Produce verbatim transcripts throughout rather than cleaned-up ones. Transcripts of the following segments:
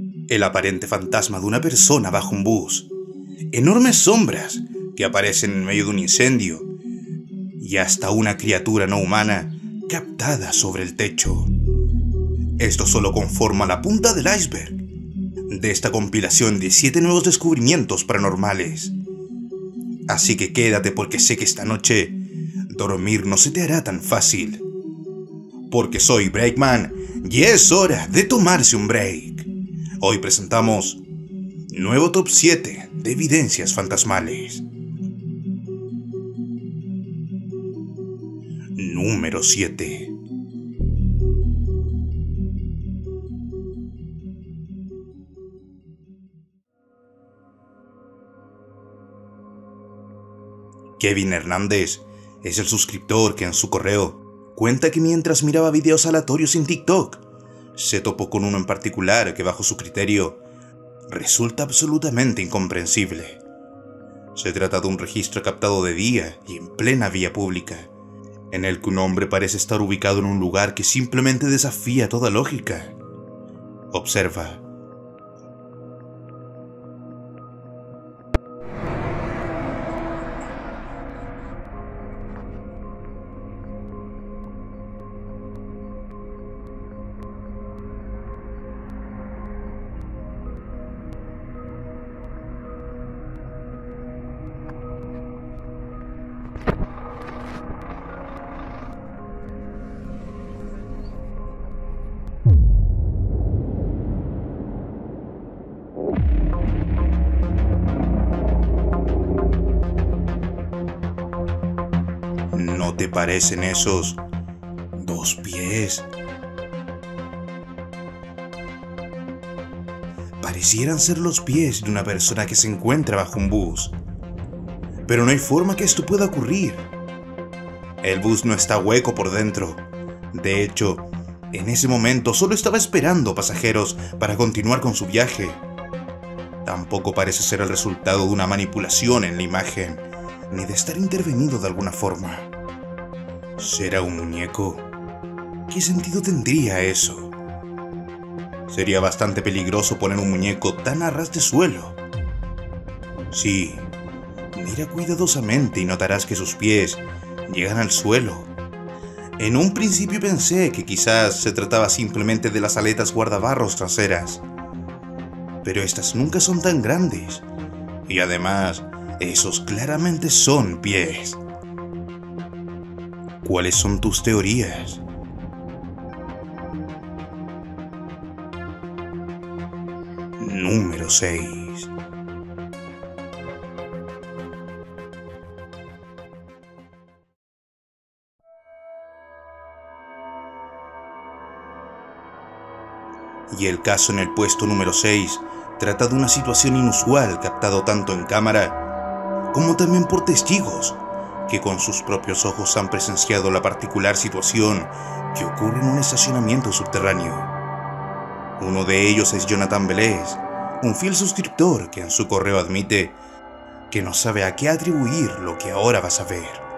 El aparente fantasma de una persona bajo un bus, enormes sombras que aparecen en medio de un incendio y hasta una criatura no humana captada sobre el techo. Esto solo conforma la punta del iceberg de esta compilación de siete nuevos descubrimientos paranormales. Así que quédate, porque sé que esta noche dormir no se te hará tan fácil. Porque soy Breakman y es hora de tomarse un break. Hoy presentamos nuevo top siete de evidencias fantasmales. Número siete. Kevin Hernández es el suscriptor que en su correo cuenta que mientras miraba videos aleatorios en TikTok, se topó con uno en particular que bajo su criterio resulta absolutamente incomprensible. Se trata de un registro captado de día y en plena vía pública, en el que un hombre parece estar ubicado en un lugar que simplemente desafía toda lógica. Observa. ¿No te parecen esos dos pies? Parecieran ser los pies de una persona que se encuentra bajo un bus. Pero no hay forma que esto pueda ocurrir. El bus no está hueco por dentro. De hecho, en ese momento solo estaba esperando pasajeros para continuar con su viaje. Tampoco parece ser el resultado de una manipulación en la imagen, ni de estar intervenido de alguna forma. ¿Será un muñeco? ¿Qué sentido tendría eso? Sería bastante peligroso poner un muñeco tan a ras de suelo. Sí, mira cuidadosamente y notarás que sus pies llegan al suelo. En un principio pensé que quizás se trataba simplemente de las aletas guardabarros traseras, pero estas nunca son tan grandes, y además, esos claramente son pies. ¿Cuáles son tus teorías? Número seis. Y el caso en el puesto número seis trata de una situación inusual captado tanto en cámara como también por testigos que con sus propios ojos han presenciado la particular situación que ocurre en un estacionamiento subterráneo. Uno de ellos es Jonathan Vélez, un fiel suscriptor que en su correo admite que no sabe a qué atribuir lo que ahora vas a ver.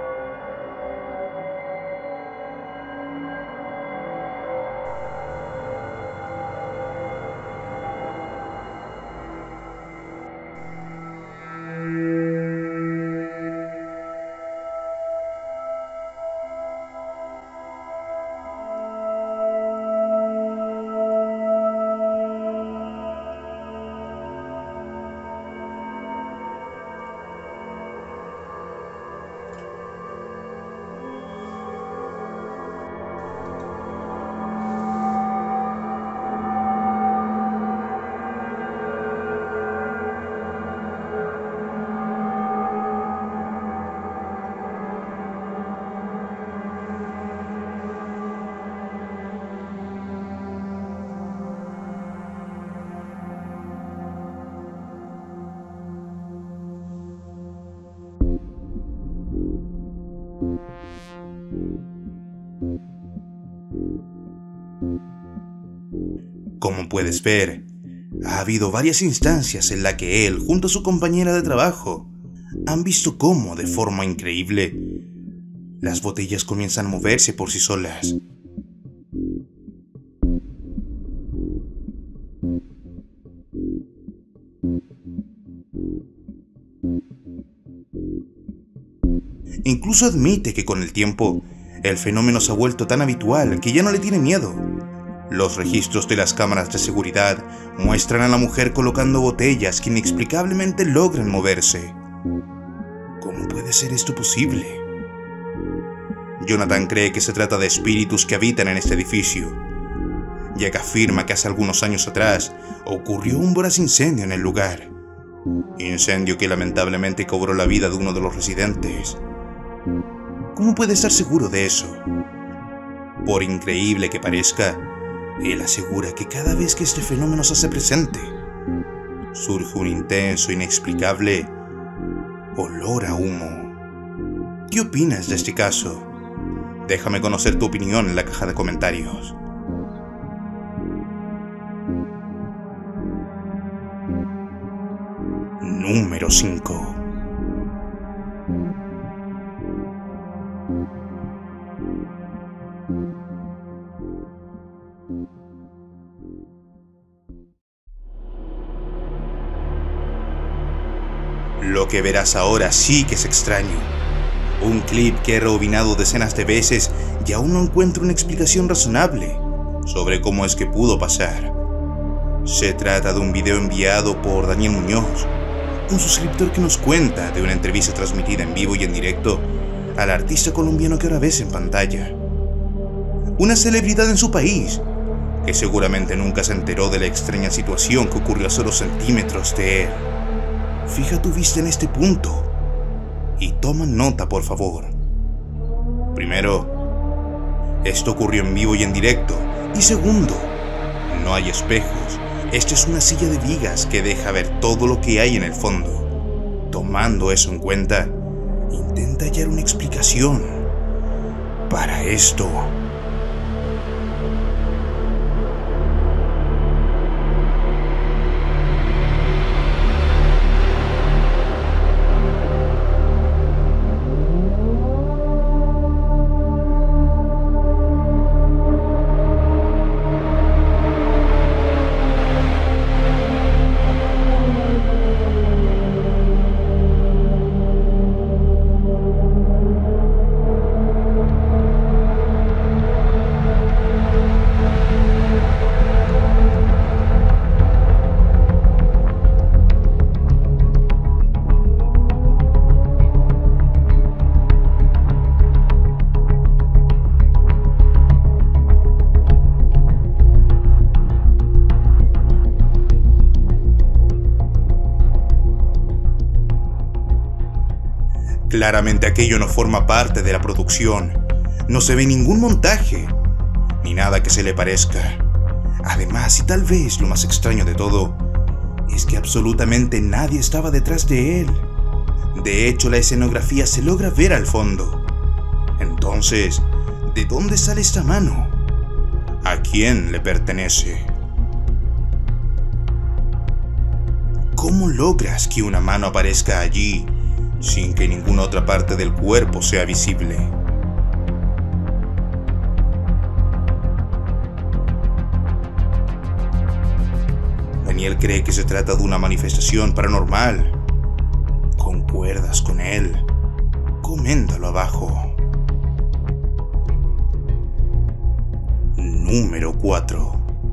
Como puedes ver, ha habido varias instancias en las que él, junto a su compañera de trabajo, han visto cómo, de forma increíble, las botellas comienzan a moverse por sí solas. Incluso admite que con el tiempo, el fenómeno se ha vuelto tan habitual que ya no le tiene miedo. Los registros de las cámaras de seguridad muestran a la mujer colocando botellas que inexplicablemente logran moverse. ¿Cómo puede ser esto posible? Jonathan cree que se trata de espíritus que habitan en este edificio, ya que afirma que hace algunos años atrás ocurrió un voraz incendio en el lugar. Incendio que lamentablemente cobró la vida de uno de los residentes. ¿Cómo puede estar seguro de eso? Por increíble que parezca, él asegura que cada vez que este fenómeno se hace presente, surge un intenso, inexplicable olor a humo. ¿Qué opinas de este caso? Déjame conocer tu opinión en la caja de comentarios. Número cinco. Lo que verás ahora sí que es extraño. Un clip que he rebobinado decenas de veces y aún no encuentro una explicación razonable sobre cómo es que pudo pasar. Se trata de un video enviado por Daniel Muñoz, un suscriptor que nos cuenta de una entrevista transmitida en vivo y en directo al artista colombiano que ahora ves en pantalla. Una celebridad en su país, que seguramente nunca se enteró de la extraña situación que ocurrió a solo centímetros de él. Fija tu vista en este punto y toma nota, por favor. Primero, esto ocurrió en vivo y en directo. Y segundo, no hay espejos. Esta es una silla de vigas que deja ver todo lo que hay en el fondo. Tomando eso en cuenta, intenta hallar una explicación para esto. Claramente aquello no forma parte de la producción. No se ve ningún montaje, ni nada que se le parezca. Además, y tal vez lo más extraño de todo, es que absolutamente nadie estaba detrás de él. De hecho, la escenografía se logra ver al fondo. Entonces, ¿de dónde sale esta mano? ¿A quién le pertenece? ¿Cómo logras que una mano aparezca allí sin que ninguna otra parte del cuerpo sea visible? Daniel cree que se trata de una manifestación paranormal. ¿Concuerdas con él? Coméntalo abajo. Número cuatro.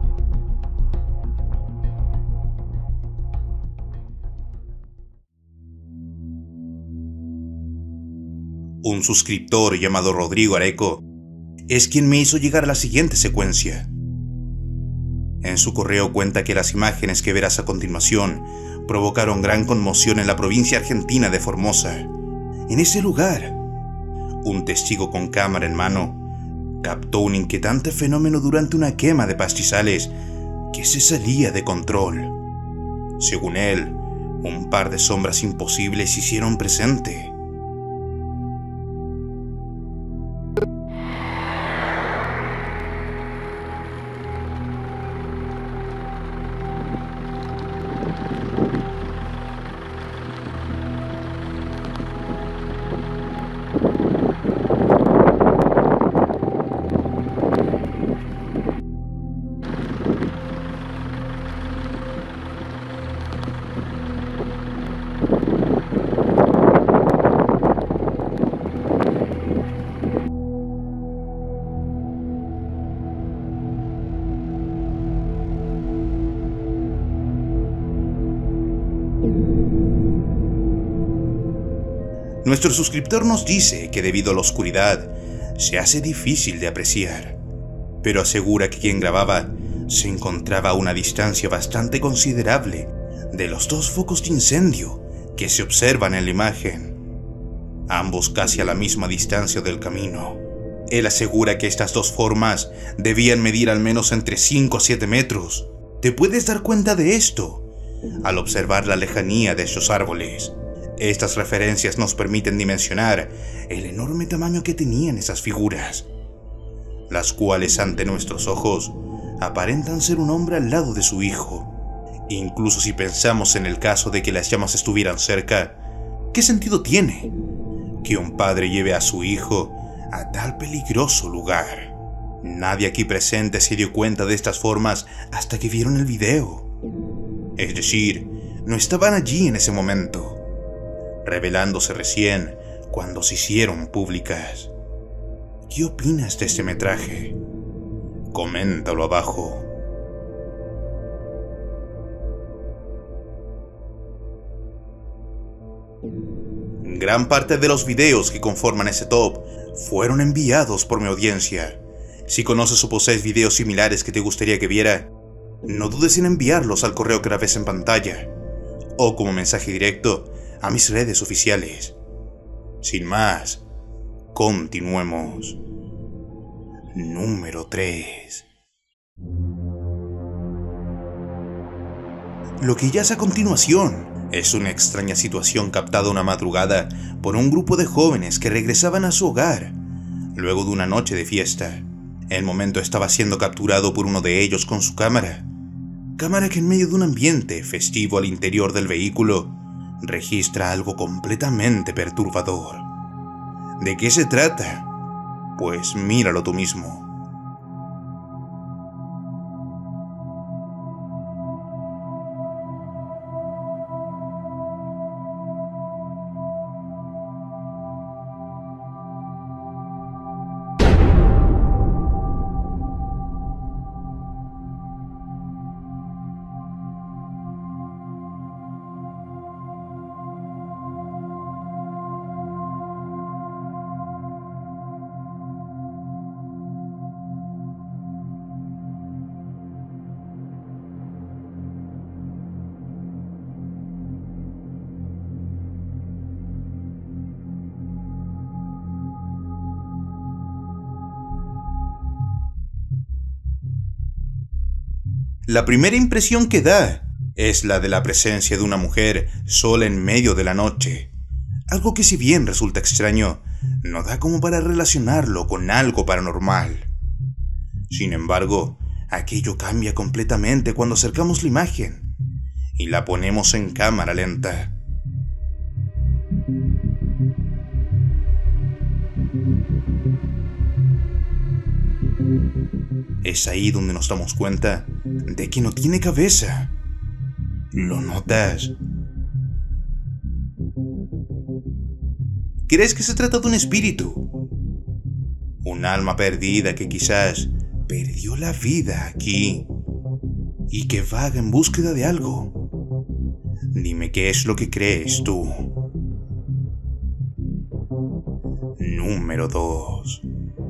Un suscriptor llamado Rodrigo Areco es quien me hizo llegar a la siguiente secuencia. En su correo cuenta que las imágenes que verás a continuación provocaron gran conmoción en la provincia argentina de Formosa. En ese lugar, un testigo con cámara en mano captó un inquietante fenómeno durante una quema de pastizales que se salía de control. Según él, un par de sombras imposibles se hicieron presente. Nuestro suscriptor nos dice que debido a la oscuridad, se hace difícil de apreciar, pero asegura que quien grababa se encontraba a una distancia bastante considerable de los dos focos de incendio que se observan en la imagen, ambos casi a la misma distancia del camino. Él asegura que estas dos formas debían medir al menos entre cinco a siete metros. Te puedes dar cuenta de esto al observar la lejanía de estos árboles. Estas referencias nos permiten dimensionar el enorme tamaño que tenían esas figuras, las cuales ante nuestros ojos aparentan ser un hombre al lado de su hijo. Incluso si pensamos en el caso de que las llamas estuvieran cerca, ¿qué sentido tiene que un padre lleve a su hijo a tal peligroso lugar? Nadie aquí presente se dio cuenta de estas formas hasta que vieron el video. Es decir, no estaban allí en ese momento, revelándose recién cuando se hicieron públicas. ¿Qué opinas de este metraje? Coméntalo abajo. Gran parte de los videos que conforman ese top fueron enviados por mi audiencia. Si conoces o posees videos similares que te gustaría que viera, no dudes en enviarlos al correo que ves en pantalla, o como mensaje directo a mis redes oficiales. Sin más, continuemos. Número tres. Lo que yace a continuación es una extraña situación captada una madrugada por un grupo de jóvenes que regresaban a su hogar luego de una noche de fiesta. El momento estaba siendo capturado por uno de ellos con su cámara. Cámara que en medio de un ambiente festivo al interior del vehículo registra algo completamente perturbador. ¿De qué se trata? Pues míralo tú mismo. La primera impresión que da es la de la presencia de una mujer sola en medio de la noche. Algo que, si bien resulta extraño, no da como para relacionarlo con algo paranormal. Sin embargo, aquello cambia completamente cuando acercamos la imagen y la ponemos en cámara lenta. Es ahí donde nos damos cuenta de que no tiene cabeza. ¿Lo notas? ¿Crees que se trata de un espíritu? Un alma perdida que quizás perdió la vida aquí y que vaga en búsqueda de algo. Dime qué es lo que crees tú. Número dos.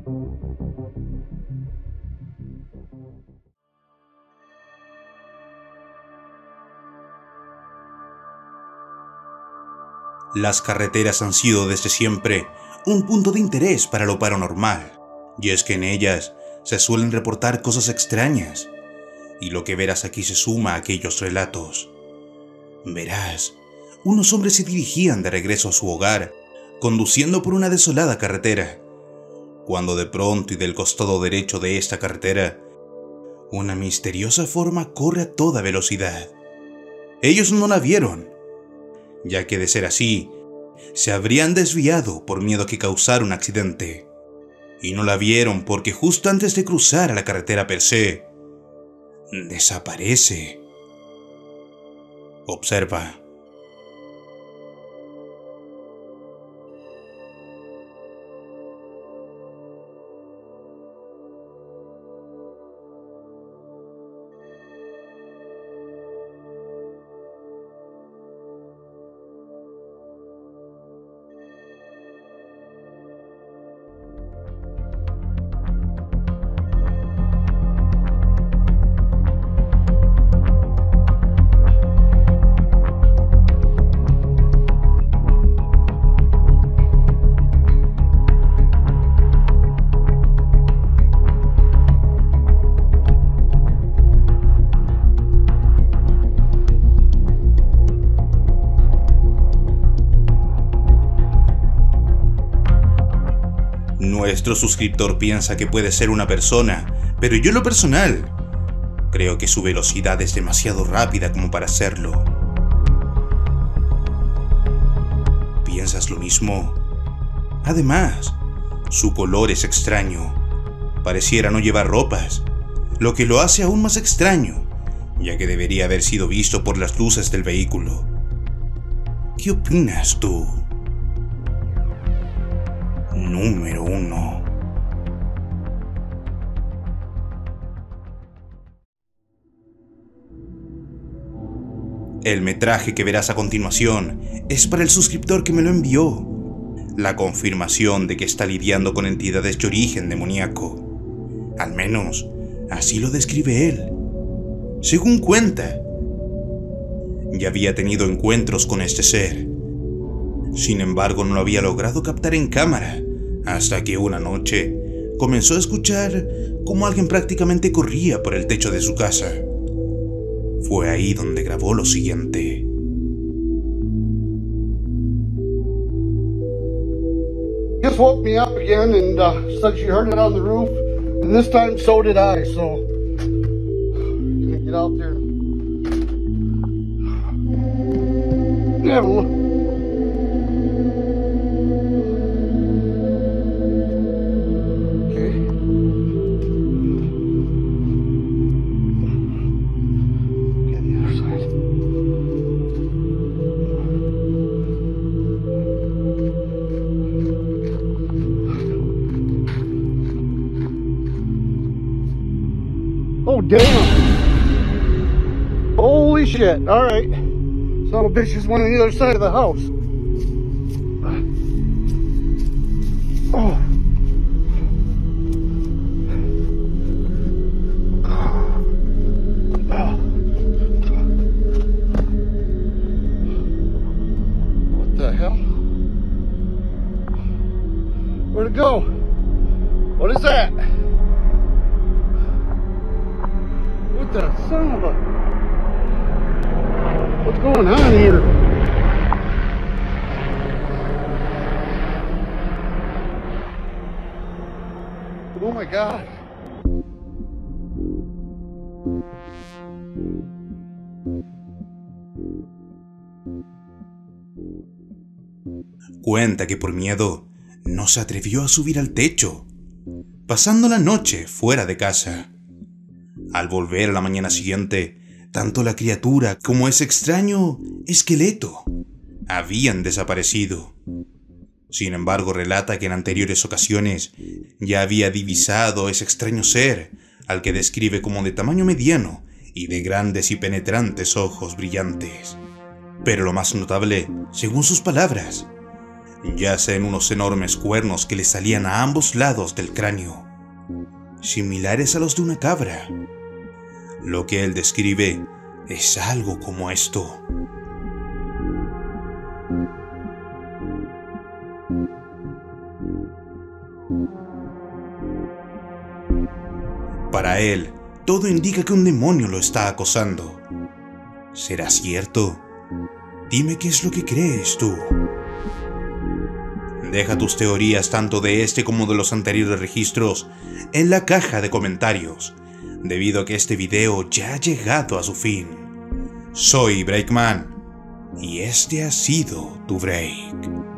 Las carreteras han sido desde siempre un punto de interés para lo paranormal, y es que en ellas se suelen reportar cosas extrañas, y lo que verás aquí se suma a aquellos relatos. Verás, unos hombres se dirigían de regreso a su hogar, conduciendo por una desolada carretera, cuando de pronto y del costado derecho de esta carretera, una misteriosa forma corre a toda velocidad. Ellos no la vieron, ya que de ser así, se habrían desviado por miedo a que causara un accidente. Y no la vieron porque justo antes de cruzar a la carretera per se, desaparece. Observa. Nuestro suscriptor piensa que puede ser una persona, pero yo en lo personal creo que su velocidad es demasiado rápida como para hacerlo. ¿Piensas lo mismo? Además, su color es extraño. Pareciera no llevar ropas, lo que lo hace aún más extraño, ya que debería haber sido visto por las luces del vehículo. ¿Qué opinas tú? Número uno. El metraje que verás a continuación es para el suscriptor que me lo envió. La confirmación de que está lidiando con entidades de origen demoníaco. Al menos, así lo describe él. Según cuenta, ya había tenido encuentros con este ser. Sin embargo, no lo había logrado captar en cámara, hasta que una noche comenzó a escuchar cómo alguien prácticamente corría por el techo de su casa. Fue ahí donde grabó lo siguiente. Just woke me up again and uh, said she heard it on the roof, and this time so did I, so I'm gonna get out there. Have a look. Okay. Get the other side. Oh, damn. Holy shit. All right. Son of a bitch just went on the other side of the house. Oh. What the hell? Where'd it go? What is that? What the son of a... What's going on here? Oh my God. Cuenta que por miedo no se atrevió a subir al techo, pasando la noche fuera de casa. Al volver a la mañana siguiente, tanto la criatura como ese extraño esqueleto habían desaparecido. Sin embargo, relata que en anteriores ocasiones ya había divisado ese extraño ser, al que describe como de tamaño mediano y de grandes y penetrantes ojos brillantes. Pero lo más notable, según sus palabras, yace en unos enormes cuernos que le salían a ambos lados del cráneo, similares a los de una cabra. Lo que él describe es algo como esto. Para él, todo indica que un demonio lo está acosando. ¿Será cierto? Dime qué es lo que crees tú. Deja tus teorías tanto de este como de los anteriores registros en la caja de comentarios, debido a que este video ya ha llegado a su fin. Soy Breakman y este ha sido tu break.